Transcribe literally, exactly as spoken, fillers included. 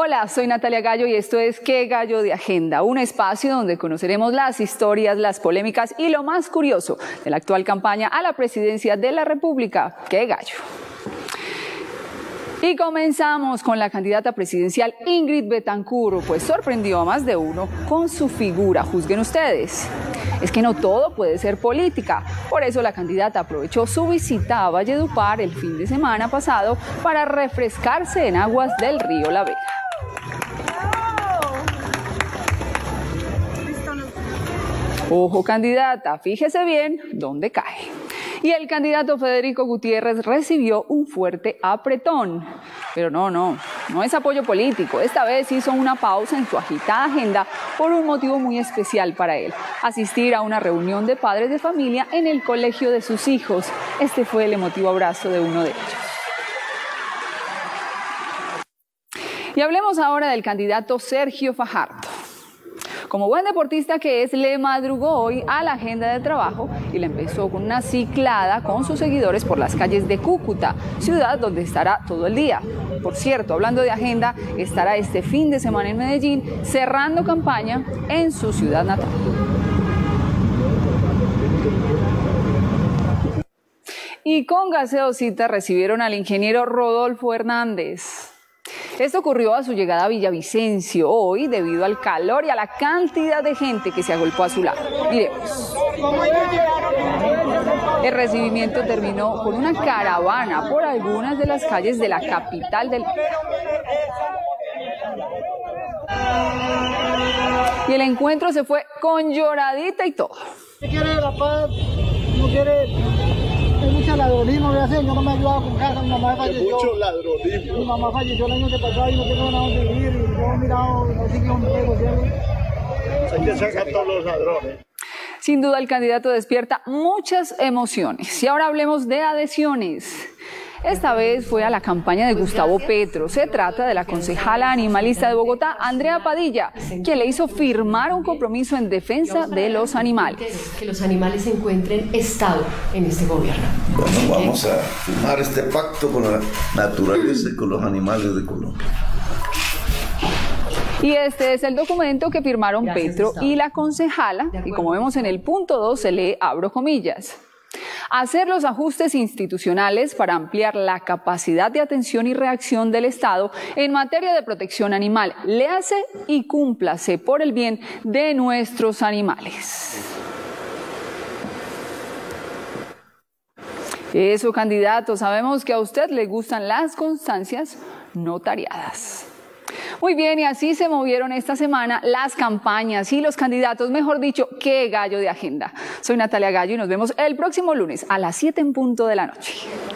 Hola, soy Natalia Gallo y esto es ¿Qué Gallo de Agenda? Un espacio donde conoceremos las historias, las polémicas y lo más curioso de la actual campaña a la presidencia de la República. ¡Qué gallo! Y comenzamos con la candidata presidencial Ingrid Betancourt, pues sorprendió a más de uno con su figura. Juzguen ustedes. Es que no todo puede ser política. Por eso la candidata aprovechó su visita a Valledupar el fin de semana pasado para refrescarse en aguas del río La Vega. Ojo, candidata, fíjese bien dónde cae. Y el candidato Federico Gutiérrez recibió un fuerte apretón. Pero no, no, no es apoyo político. Esta vez hizo una pausa en su agitada agenda por un motivo muy especial para él: asistir a una reunión de padres de familia en el colegio de sus hijos. Este fue el emotivo abrazo de uno de ellos. Y hablemos ahora del candidato Sergio Fajardo. Como buen deportista que es, le madrugó hoy a la agenda de trabajo y la empezó con una ciclada con sus seguidores por las calles de Cúcuta, ciudad donde estará todo el día. Por cierto, hablando de agenda, estará este fin de semana en Medellín, cerrando campaña en su ciudad natal. Y con gaseosita recibieron al ingeniero Rodolfo Hernández. Esto ocurrió a su llegada a Villavicencio hoy debido al calor y a la cantidad de gente que se agolpó a su lado. Miremos. El recibimiento terminó con una caravana por algunas de las calles de la capital del país. Y el encuentro se fue con lloradita y todo. ¿Qué quiere la paz? No quiere... Hay mucho ladronismo, voy a hacer, yo no me he ayudado con casa, mi mamá falleció. Mucho ladronismo. Mi mamá falleció el año que pasó y no tengo nada donde vivir, y yo he mirado, no sé qué donde negociar. Hay que sacar a todos los ladrones. Sin duda el candidato despierta muchas emociones. Y ahora hablemos de adhesiones. Esta vez fue a la campaña de Gustavo Petro. Se trata de la concejala animalista de Bogotá, Andrea Padilla, quien le hizo firmar un compromiso en defensa de los animales. Que los animales encuentren estado en este gobierno. Bueno, vamos a firmar este pacto con la naturaleza y con los animales de Colombia. Y este es el documento que firmaron Petro y la concejala, y como vemos en el punto dos se lee, abro comillas: hacer los ajustes institucionales para ampliar la capacidad de atención y reacción del Estado en materia de protección animal. Léase y cúmplase por el bien de nuestros animales. Eso, candidato, sabemos que a usted le gustan las constancias notariadas. Muy bien, y así se movieron esta semana las campañas y los candidatos, mejor dicho, qué gallo de agenda. Soy Natalia Gallo y nos vemos el próximo lunes a las siete en punto de la noche.